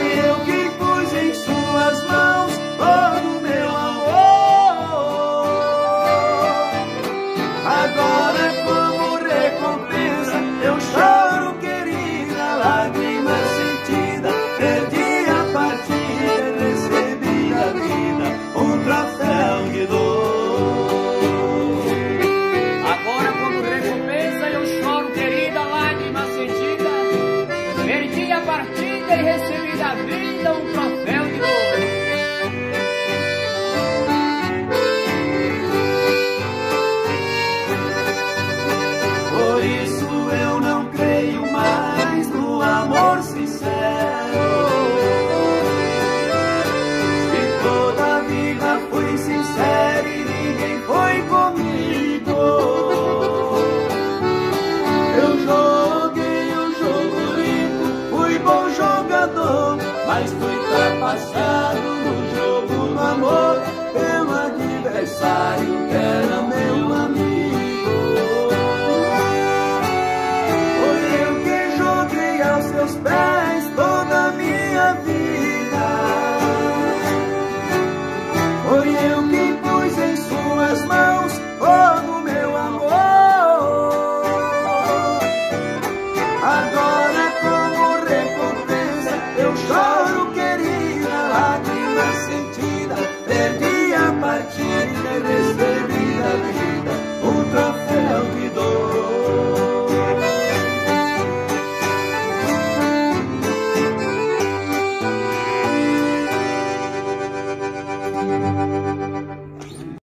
Foi eu que pus em suas mãos todo o meu amor. Agora, como recompensa, eu choro, querida, lágrima sentida. Perdi a partida, recebi da vida um troféu de dor. Agora, como recompensa, eu choro, querida, lágrima sentida. Perdi a partida e recebi da vida um troféu de dor. Por isso eu não creio mais no amor sincero. Se toda a vida fui sincero e ninguém foi comigo. Eu joguei o jogo limpo, fui bom jogador, mas fui ultrapassado